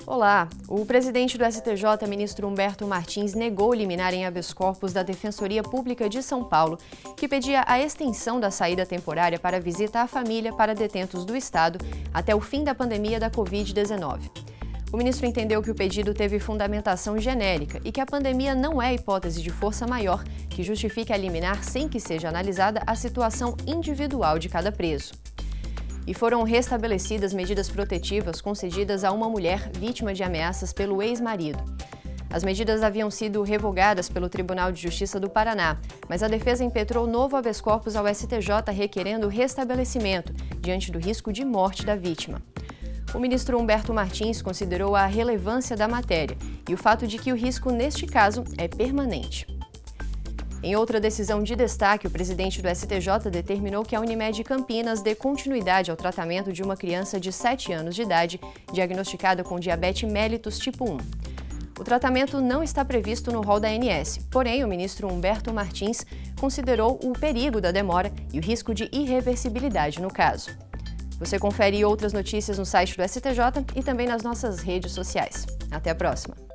Olá! O presidente do STJ, ministro Humberto Martins, negou liminar em habeas corpus da Defensoria Pública de São Paulo, que pedia a extensão da saída temporária para visita à família para detentos do Estado até o fim da pandemia da Covid-19. O ministro entendeu que o pedido teve fundamentação genérica e que a pandemia não é hipótese de força maior que justifique a liminar sem que seja analisada a situação individual de cada preso. E foram restabelecidas medidas protetivas concedidas a uma mulher vítima de ameaças pelo ex-marido. As medidas haviam sido revogadas pelo Tribunal de Justiça do Paraná, mas a defesa impetrou novo habeas corpus ao STJ requerendo o restabelecimento, diante do risco de morte da vítima. O ministro Humberto Martins considerou a relevância da matéria e o fato de que o risco, neste caso, é permanente. Em outra decisão de destaque, o presidente do STJ determinou que a Unimed Campinas dê continuidade ao tratamento de uma criança de 7 anos de idade diagnosticada com diabetes mellitus tipo 1. O tratamento não está previsto no rol da ANS, porém o ministro Humberto Martins considerou o perigo da demora e o risco de irreversibilidade no caso. Você confere outras notícias no site do STJ e também nas nossas redes sociais. Até a próxima!